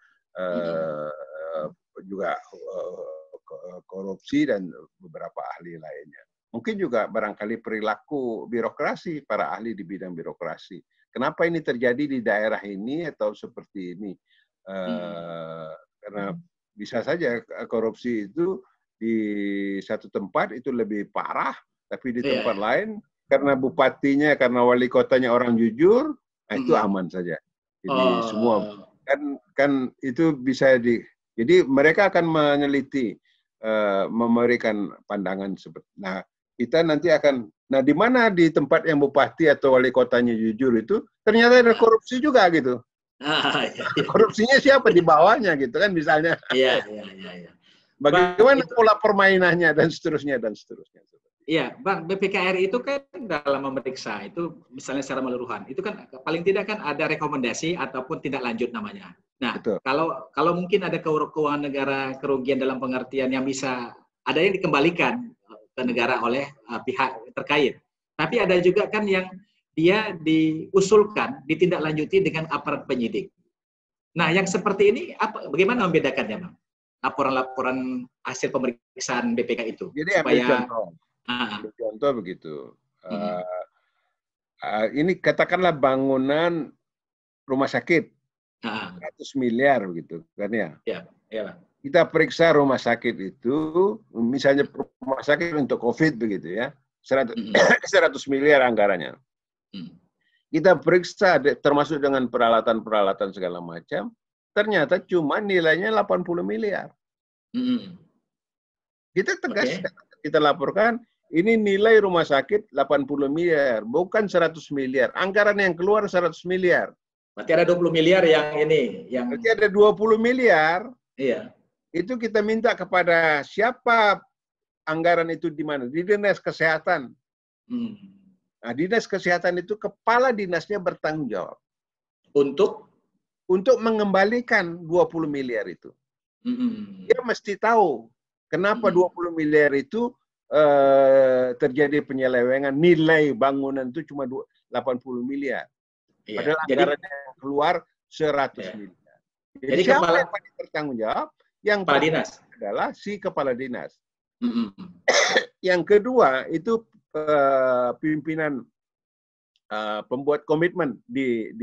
A: juga korupsi dan beberapa ahli lainnya. Mungkin juga barangkali perilaku birokrasi, para ahli di bidang birokrasi. Kenapa ini terjadi di daerah ini atau seperti ini? Karena bisa saja korupsi itu di satu tempat itu lebih parah, tapi di tempat lain karena bupatinya, karena wali kotanya orang jujur, nah itu aman saja. Jadi semua kan itu bisa jadi mereka akan meneliti, memberikan pandangan seperti. Nah, kita nanti akan, di mana di tempat yang bupati atau wali kotanya jujur itu ternyata ada korupsi juga gitu. Korupsinya siapa di bawahnya gitu kan misalnya. Iya. Bagaimana pola permainannya dan seterusnya dan seterusnya.
B: Iya, Bang, BPKRI itu kan dalam memeriksa itu misalnya secara menyeluruhan, itu kan paling tidak kan ada rekomendasi ataupun tindak lanjut namanya. Nah, kalau mungkin ada keuangan negara kerugian dalam pengertian yang bisa ada yang dikembalikan ke negara oleh pihak terkait. Tapi ada juga kan yang dia diusulkan ditindaklanjuti dengan aparat penyidik. Nah, yang seperti ini bagaimana membedakannya, Bang? Laporan-laporan hasil pemeriksaan BPK itu.
A: Jadi supaya contoh begitu. Ini katakanlah bangunan rumah sakit 100 miliar begitu kan ya.
B: Iya.
A: Kita periksa rumah sakit itu, misalnya rumah sakit untuk COVID begitu ya, 100 miliar anggarannya. Kita periksa termasuk dengan peralatan-peralatan segala macam, ternyata cuma nilainya 80 miliar. Kita tegas, kita laporkan, ini nilai rumah sakit 80 miliar, bukan 100 miliar. Anggaran yang keluar 100 miliar.
B: Berarti ada 20 miliar yang ini.
A: Berarti ada 20 miliar.
B: Iya.
A: Itu kita minta kepada siapa anggaran itu di mana? Di Dinas Kesehatan. Nah, Dinas Kesehatan itu kepala dinasnya bertanggung jawab. Untuk mengembalikan 20 miliar itu. Dia mesti tahu kenapa 20 miliar itu terjadi penyelewengan, nilai bangunan itu cuma 80 miliar. Padahal anggarannya yang keluar 100 miliar. Jadi siapa yang bertanggung jawab? Yang
B: kepala dinas
A: adalah si kepala dinas. Yang kedua itu pimpinan pembuat komitmen di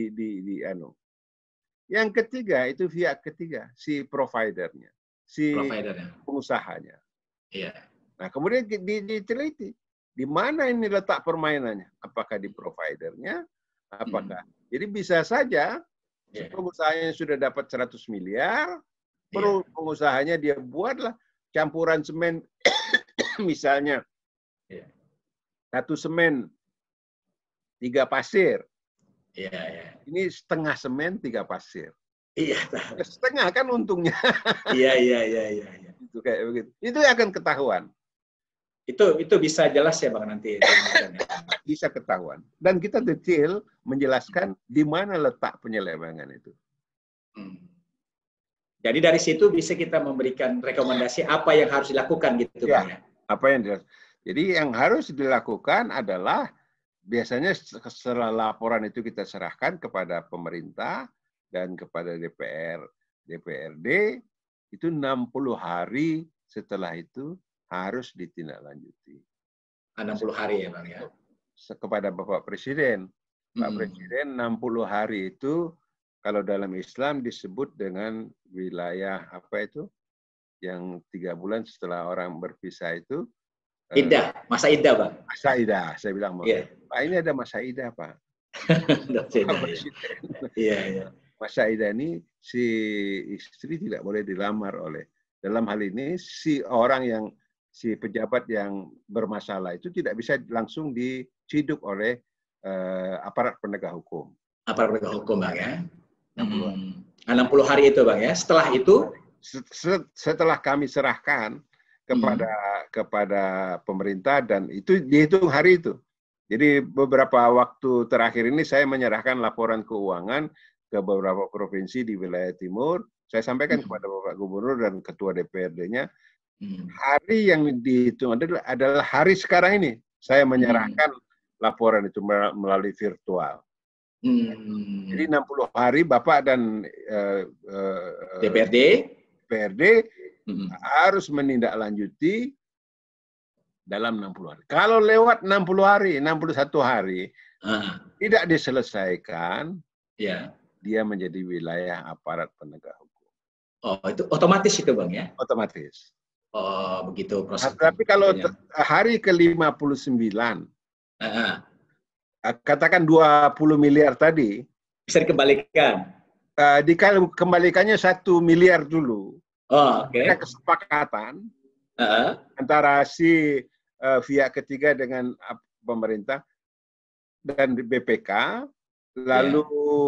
A: Yang ketiga itu pihak ketiga, si providernya, si pengusahanya.
B: Iya.
A: Nah, kemudian diteliti di mana ini letak permainannya? Apakah di providernya? Apakah? Jadi bisa saja pengusahanya sudah dapat 100 miliar, pengusahanya dia buatlah campuran semen misalnya. Satu semen 3 pasir. Ini setengah semen 3 pasir.
B: Iya.
A: Setengah kan untungnya.
B: Iya.
A: Itu kayak begitu. Itu akan ketahuan.
B: Itu bisa jelas ya Bang nanti.
A: Bisa ketahuan. Dan kita detail menjelaskan di mana letak penyelewengan itu.
B: Jadi dari situ bisa kita memberikan rekomendasi apa yang harus dilakukan gitu Bang ya.
A: Apa yang jadi yang harus dilakukan adalah biasanya setelah laporan itu kita serahkan kepada pemerintah dan kepada DPRD, itu 60 hari setelah itu harus ditindaklanjuti.
B: 60 hari ya Bang ya.
A: Kepada Bapak Presiden. Pak Presiden 60 hari itu kalau dalam Islam disebut dengan wilayah apa itu? Yang 3 bulan setelah orang berpisah itu.
B: Iddah, masa iddah, Pak.
A: Masa iddah, saya bilang, Pak ini ada masa iddah, Pak. Pak Presiden.
B: Iya.
A: Masa iddah ini si istri tidak boleh dilamar oleh. Dalam hal ini si pejabat yang bermasalah itu tidak bisa langsung diciduk oleh aparat penegak hukum.
B: Aparat penegak hukum, Bang, ya. 60 hari itu, Bang, ya. Setelah itu?
A: Setelah kami serahkan kepada pemerintah dan itu dihitung hari itu. Jadi beberapa waktu terakhir ini saya menyerahkan laporan keuangan ke beberapa provinsi di wilayah timur. Saya sampaikan kepada Bapak Gubernur dan Ketua DPRD-nya. Hari yang dihitung adalah hari sekarang ini. Saya menyerahkan laporan itu melalui virtual. Jadi 60 hari Bapak dan DPRD harus menindaklanjuti dalam 60 hari. Kalau lewat 60 hari, 61 hari, tidak diselesaikan, dia menjadi wilayah aparat penegak hukum.
B: Oh, itu otomatis itu, Bang, ya?
A: Otomatis.
B: Oh, begitu proses.
A: Tapi kalau hari ke-59, katakan 20 miliar tadi,
B: bisa dikembalikan.
A: Dikembalikannya 1 miliar dulu.
B: Oh, oke.
A: Ada kesepakatan antara si pihak ketiga dengan pemerintah dan BPK, lalu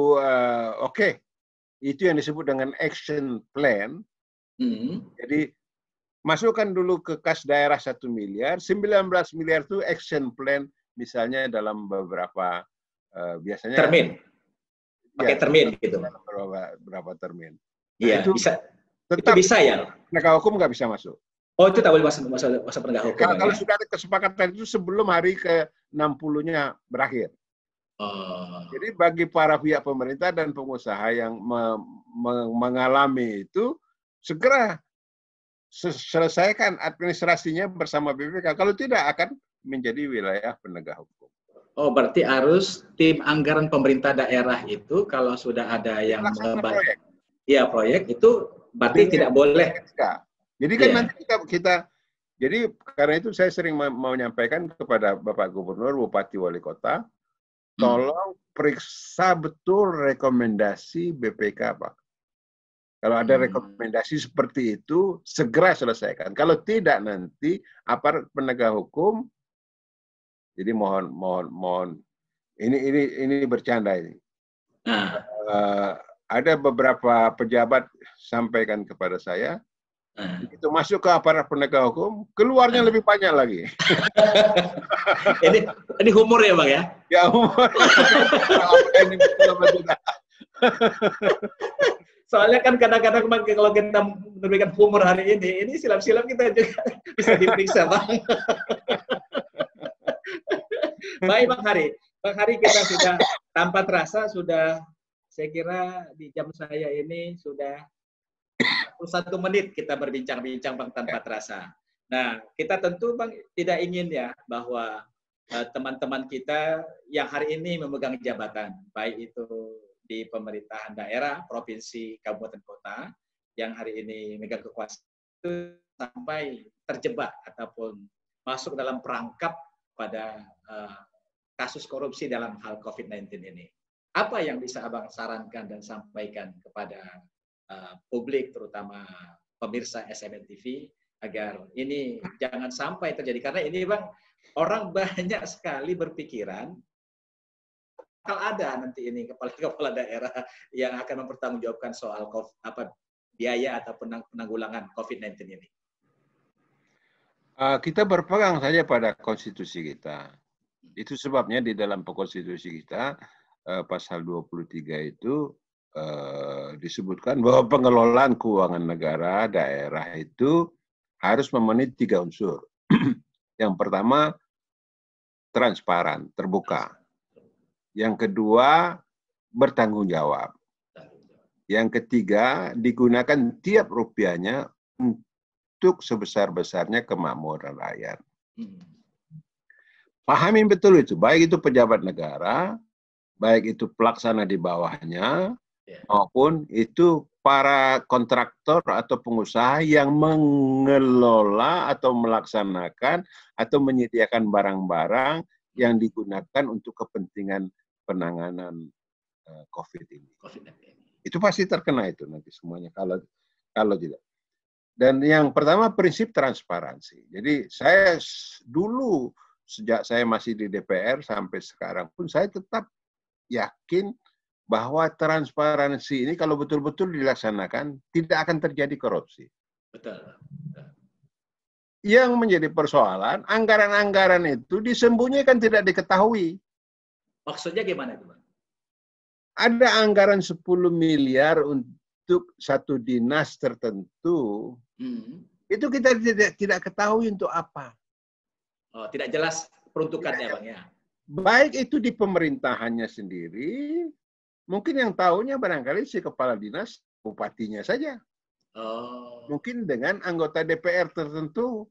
A: itu yang disebut dengan action plan. Jadi masukkan dulu ke kas daerah 1 miliar, 19 miliar itu action plan, misalnya dalam beberapa biasanya
B: termin, pakai termin gitu.
A: Berapa termin?
B: Iya,
A: itu
B: bisa.
A: Tetap
B: itu bisa ya.
A: Penegak hukum nggak bisa masuk.
B: Oh, itu tak boleh masuk penegak hukum.
A: Kalau sudah ada kesepakatan itu sebelum hari ke-60-nya berakhir. Jadi bagi para pihak pemerintah dan pengusaha yang mengalami itu, segera selesaikan administrasinya bersama BPK. Kalau tidak akan menjadi wilayah penegak hukum.
B: Oh, berarti harus tim anggaran pemerintah daerah itu kalau sudah ada yang
A: proyek.
B: Iya, proyek itu berarti tidak boleh.
A: Jadi kan nanti kita jadi karena itu saya sering mau menyampaikan kepada Bapak Gubernur, Bupati, Wali Kota, tolong periksa betul rekomendasi BPK, Pak. Kalau ada rekomendasi seperti itu, segera selesaikan. Kalau tidak nanti aparat penegak hukum, jadi mohon ini bercanda ini. Ada beberapa pejabat sampaikan kepada saya, begitu masuk ke aparat penegak hukum, keluarnya lebih banyak lagi.
B: ini humor ya, Bang, ya?
A: Ya, humor. Ini betul apa tidak?
B: Soalnya kan kadang-kadang kalau kita memberikan humor hari ini silam-silam kita juga bisa diperiksa, Bang. Baik, Bang Hari. Bang Hari, kita sudah tanpa terasa sudah, saya kira di jam saya ini sudah 1 menit kita berbincang-bincang, Bang, tanpa terasa. Nah, kita tentu, Bang, tidak ingin ya bahwa teman-teman kita yang hari ini memegang jabatan, baik itu di pemerintahan daerah, provinsi, kabupaten, kota, yang hari ini memegang kekuasaan itu sampai terjebak ataupun masuk dalam perangkap pada kasus korupsi dalam hal COVID-19 ini. Apa yang bisa Abang sarankan dan sampaikan kepada publik, terutama pemirsa SMN TV, agar ini jangan sampai terjadi? Karena ini, Bang, orang banyak sekali berpikiran bakal ada nanti ini kepala-kepala daerah yang akan mempertanggungjawabkan soal biaya atau penanggulangan COVID-19 ini.
A: Kita berpegang saja pada konstitusi kita. Itu sebabnya di dalam konstitusi kita, pasal 23 itu disebutkan bahwa pengelolaan keuangan negara daerah itu harus memenuhi 3 unsur. Yang pertama, transparan, terbuka. Yang kedua, bertanggung jawab. Yang ketiga, digunakan tiap rupiahnya untuk sebesar-besarnya kemakmuran rakyat. Pahami betul itu, baik itu pejabat negara baik itu pelaksana di bawahnya maupun itu para kontraktor atau pengusaha yang mengelola atau melaksanakan atau menyediakan barang-barang yang digunakan untuk kepentingan penanganan COVID ini. Itu pasti terkena itu nanti semuanya kalau tidak. Dan yang pertama prinsip transparansi. Jadi saya dulu sejak saya masih di DPR sampai sekarang pun saya tetap yakin bahwa transparansi ini kalau betul-betul dilaksanakan tidak akan terjadi korupsi.
B: Betul.
A: Yang menjadi persoalan anggaran-anggaran itu disembunyikan tidak diketahui.
B: Maksudnya gimana itu, Bang?
A: Ada anggaran 10 miliar untuk satu dinas tertentu. Itu kita tidak ketahui untuk apa.
B: Oh, tidak jelas peruntukannya, Bang, ya.
A: Baik itu di pemerintahannya sendiri, mungkin yang tahunya barangkali si kepala dinas, bupatinya saja.
B: Oh.
A: Mungkin dengan anggota DPR tertentu.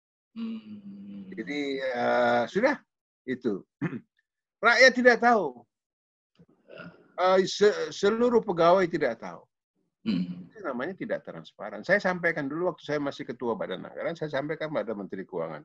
A: Jadi sudah itu. Rakyat tidak tahu. Seluruh pegawai tidak tahu. Itu namanya tidak transparan. Saya sampaikan dulu waktu saya masih ketua Badan Anggaran, saya sampaikan pada Menteri Keuangan.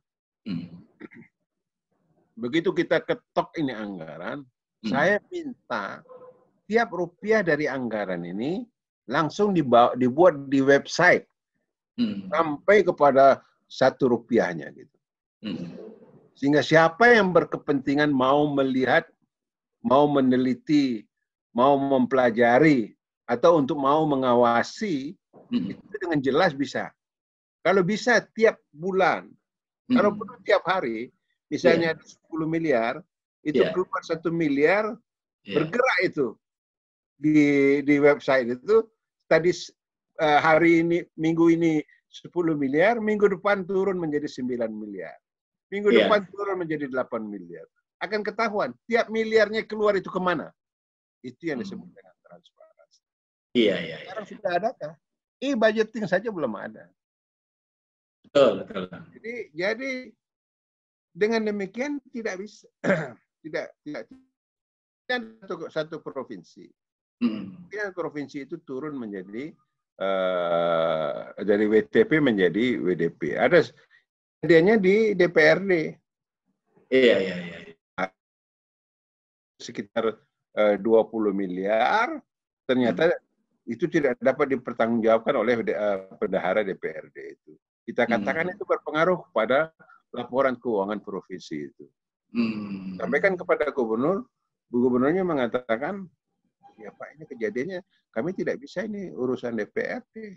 A: Begitu kita ketok ini anggaran, saya minta tiap rupiah dari anggaran ini langsung dibuat di website sampai kepada 1 rupiahnya gitu. Sehingga siapa yang berkepentingan mau melihat, mau meneliti, mau mempelajari atau untuk mau mengawasi itu dengan jelas bisa. Kalau bisa tiap bulan, kalau perlu tiap hari, misalnya 10 miliar, itu keluar 1 miliar, bergerak itu di website itu. Tadi hari ini, minggu ini 10 miliar, minggu depan turun menjadi 9 miliar. Minggu depan turun menjadi 8 miliar. Akan ketahuan, tiap miliarnya keluar itu kemana. Itu yang disebut dengan transparansi.
B: Iya.
A: Sekarang sudah adakah? Budgeting saja belum ada.
B: Betul.
A: Jadi dengan demikian tidak bisa, tidak satu provinsi. Provinsi itu turun menjadi dari WTP menjadi WDP. Ada kejadiannya di DPRD.
B: Iya.
A: Sekitar 20 miliar, ternyata itu tidak dapat dipertanggungjawabkan oleh bendahara DPRD itu. Kita katakan itu berpengaruh pada laporan keuangan provinsi itu. Sampaikan kepada gubernurnya mengatakan, ya Pak, ini kejadiannya kami tidak bisa, ini urusan DPRD.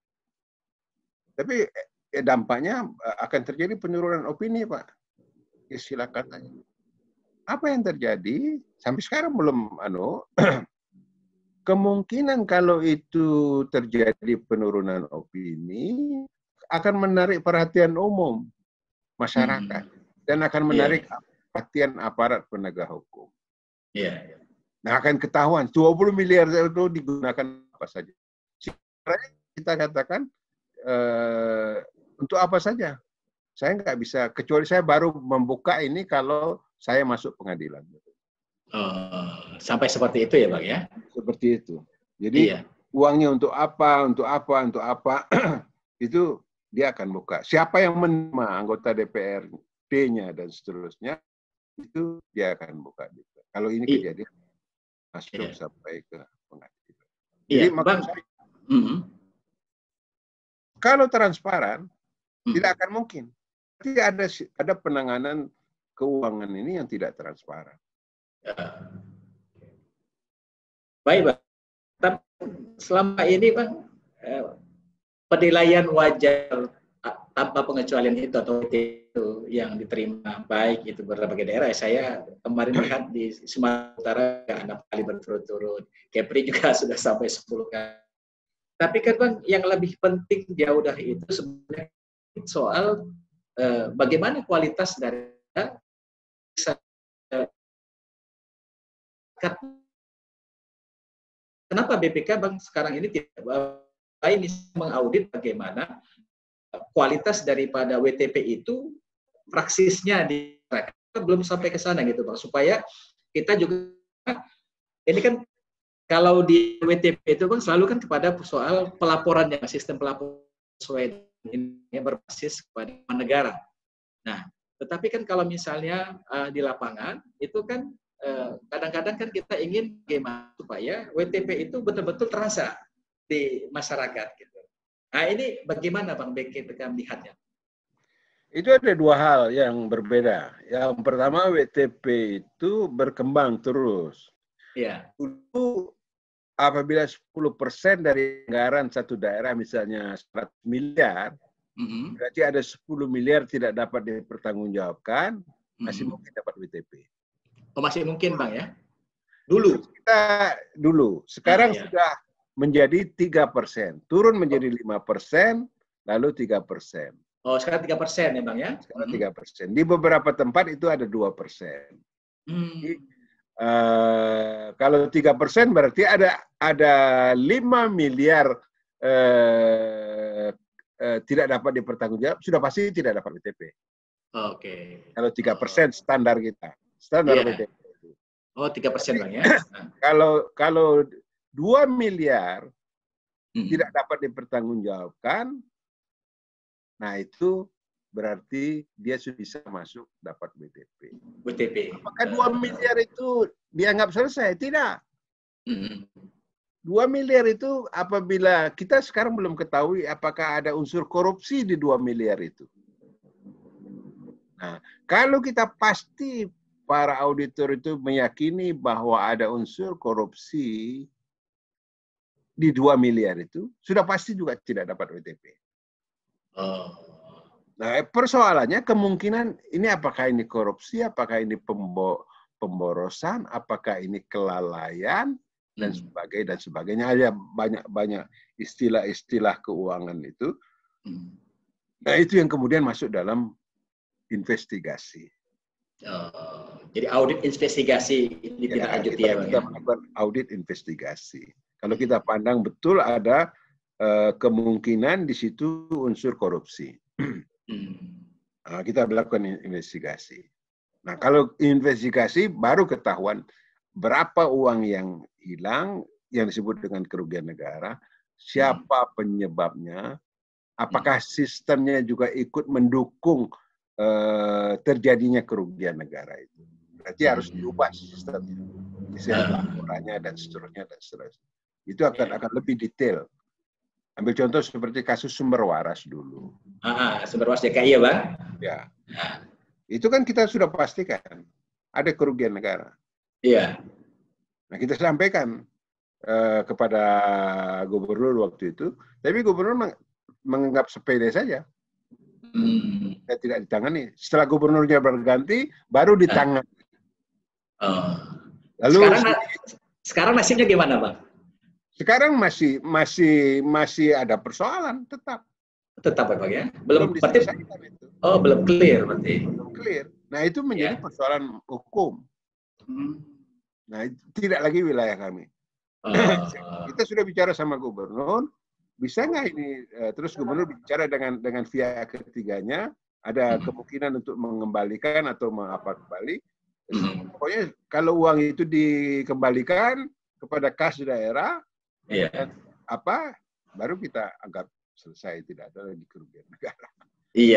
A: Tapi dampaknya akan terjadi penurunan opini, Pak. Ya, silakan aja. Apa yang terjadi? Sampai sekarang belum kemungkinan kalau itu terjadi penurunan opini akan menarik perhatian umum masyarakat dan akan menarik perhatian aparat penegak hukum. Nah, akan ketahuan 20 miliar itu digunakan apa saja. Sebenarnya kita katakan untuk apa saja. Saya nggak bisa, kecuali saya baru membuka ini kalau saya masuk pengadilan.
B: Sampai seperti itu ya, Bang, ya?
A: Seperti itu. Jadi uangnya untuk apa, itu dia akan buka. Siapa yang menerima anggota DPRD-nya dan seterusnya, itu dia akan buka. Kalau ini kejadian masuk sampai ke pengadilan. Jadi
B: Bang.
A: Kalau transparan, tidak akan mungkin. Tidak ada penanganan keuangan ini yang tidak transparan.
B: Baik, Bang. Tapi selama ini, Bang, penilaian wajar tanpa pengecualian itu atau itu yang diterima baik itu berbagai daerah. Saya kemarin lihat di Sumatera Utara 6 kali berturut-turut. Kepri juga sudah sampai 10 kali. Tapi kan, Bang, yang lebih penting jauh dari itu sebenarnya soal bagaimana kualitas dari kenapa BPK, Bang, sekarang ini tidak ini mengaudit bagaimana kualitas daripada WTP itu praksisnya di masyarakat belum sampai ke sana gitu, Bang, supaya kita juga ini kan kalau di WTP itu kan selalu kan kepada soal pelaporannya, sistem pelaporan sesuai yang berbasis kepada negara. Nah, tetapi kan kalau misalnya di lapangan itu kan kadang-kadang kan kita ingin bagaimana supaya WTP itu betul-betul terasa di masyarakat gitu. Nah, ini bagaimana Bang BKPK melihatnya?
A: Itu ada dua hal yang berbeda. Yang pertama, WTP itu berkembang terus.
B: Iya.
A: Dulu apabila 10% dari anggaran satu daerah misalnya 100 miliar, berarti ada 10 miliar tidak dapat dipertanggungjawabkan, masih mungkin dapat WTP.
B: Oh, masih mungkin Bang ya? Dulu.
A: Dulu. Sekarang sudah menjadi 3%. Turun menjadi 5%, lalu 3%.
B: Oh, sekarang 3% ya Bang ya?
A: Sekarang 3%. Di beberapa tempat itu ada 2%. Jadi, kalau 3% berarti ada 5 miliar tidak dapat dipertanggungjawab, sudah pasti tidak dapat WTP.
B: Oke.
A: Kalau 3% standar kita, standar WTP.
B: Oh, 3% Bang ya?
A: Kalau 2 miliar tidak dapat dipertanggungjawabkan, nah itu berarti dia sudah bisa masuk dapat WTP. Apakah 2 miliar itu dianggap selesai? Tidak. 2 miliar itu apabila kita sekarang belum ketahui apakah ada unsur korupsi di 2 miliar itu. Nah, kalau kita pasti para auditor itu meyakini bahwa ada unsur korupsi di 2 miliar itu, sudah pasti juga tidak dapat WTP. Nah, persoalannya kemungkinan ini apakah ini korupsi, apakah ini pemborosan, apakah ini kelalaian, dan sebagainya. Ada banyak istilah-istilah keuangan itu. Nah, itu yang kemudian masuk dalam investigasi.
B: Jadi audit investigasi ini tidak lanjut ya Bang
A: kita melakukan audit investigasi. Kalau kita pandang betul ada kemungkinan di situ unsur korupsi. Kita melakukan investigasi. Nah, kalau investigasi baru ketahuan berapa uang yang hilang, yang disebut dengan kerugian negara, siapa penyebabnya, apakah sistemnya juga ikut mendukung terjadinya kerugian negara itu. Berarti harus diubah sistemnya, sistem laporannya dan seterusnya. Itu akan lebih detail. Ambil contoh seperti kasus sumber waras dulu.
B: Sumber waras DKI ya Bang?
A: Ya. Itu kan kita sudah pastikan ada kerugian negara.
B: Iya.
A: Nah, kita sampaikan kepada gubernur waktu itu, tapi gubernur menganggap sepele saja. Tidak ditangani. Setelah gubernurnya berganti, baru ditangani.
B: Lalu sekarang nasibnya gimana, Bang?
A: Sekarang masih ada persoalan tetap.
B: Tetap ya, Bang ya? Belum diselesaikan itu. Oh, belum clear berarti.
A: Belum clear. Nah, itu menjadi persoalan hukum. Nah, tidak lagi wilayah kami. Kita sudah bicara sama gubernur, bisa nggak ini? Terus gubernur bicara dengan pihak ketiganya, ada kemungkinan untuk mengembalikan atau mengapa kembali. Pokoknya kalau uang itu dikembalikan kepada kas daerah, baru kita anggap selesai, tidak ada lagi kerugian negara.